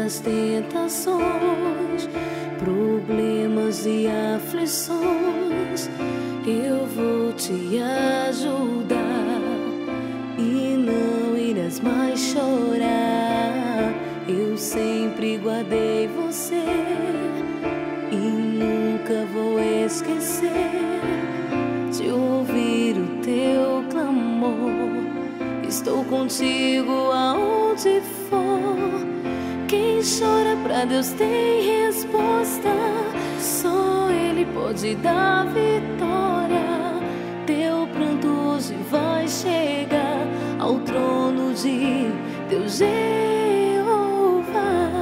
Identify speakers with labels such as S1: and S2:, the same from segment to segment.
S1: das tentações, problemas e aflições, eu vou te ajudar e não irás mais chorar. Eu sempre guardei você e nunca vou esquecer de ouvir o teu clamor. Estou contigo aonde for. Quem chora pra Deus tem resposta. Só Ele pode dar vitória. Teu pranto hoje vai chegar ao trono de Deus Jeová.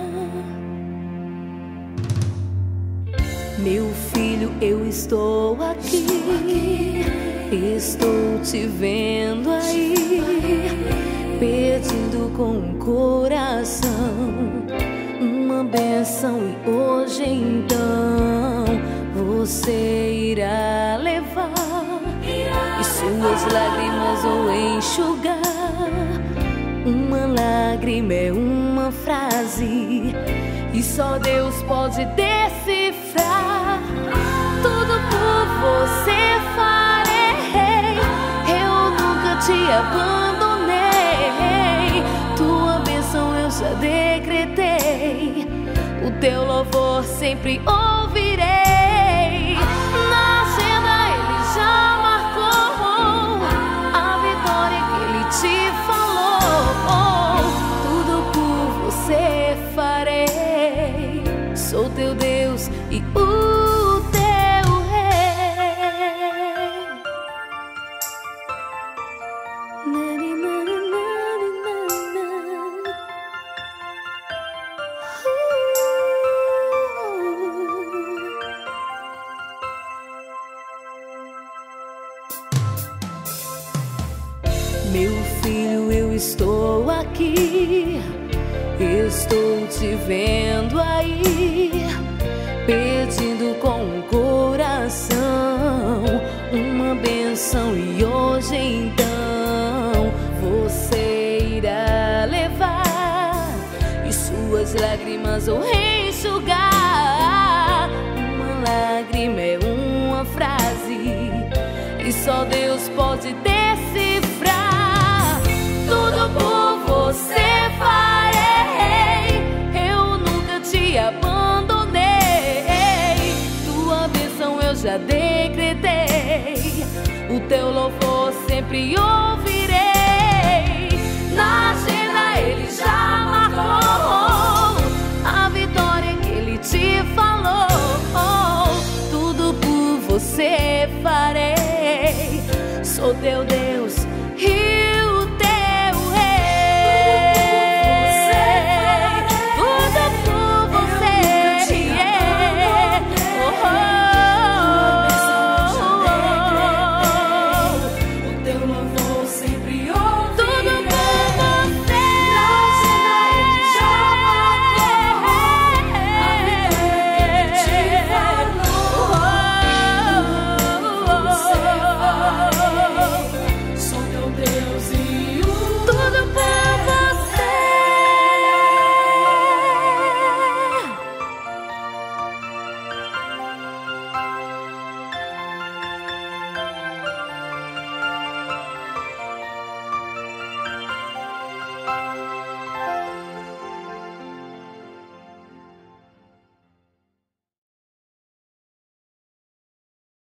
S1: Meu filho, eu estou aqui. Estou te vendo aí, pedindo com o coração uma bênção, e hoje então você irá levar e suas lágrimas vou enxugar. Uma lágrima é uma frase e só Deus pode decifrar. Tudo por você farei, eu nunca te abandonei. Tua bênção eu já decretei, o teu louvor sempre ouvirei. Na agenda Ele já marcou a vitória que Ele te falou. Tudo por você farei, sou teu Deus e o teu Rei. Meu filho, eu estou aqui, estou te vendo aí, pedindo com o coração uma bênção, e hoje então você irá levar e suas lágrimas vou enxugar. Uma lágrima é uma frase e só Deus pode decifrar. Tudo por você farei, eu nunca te abandonei. Tua bênção eu já decretei, o teu louvor sempre ouvirei. Na agenda Ele já marcou a vitória que Ele te falou. Tudo por você farei, sou teu Deus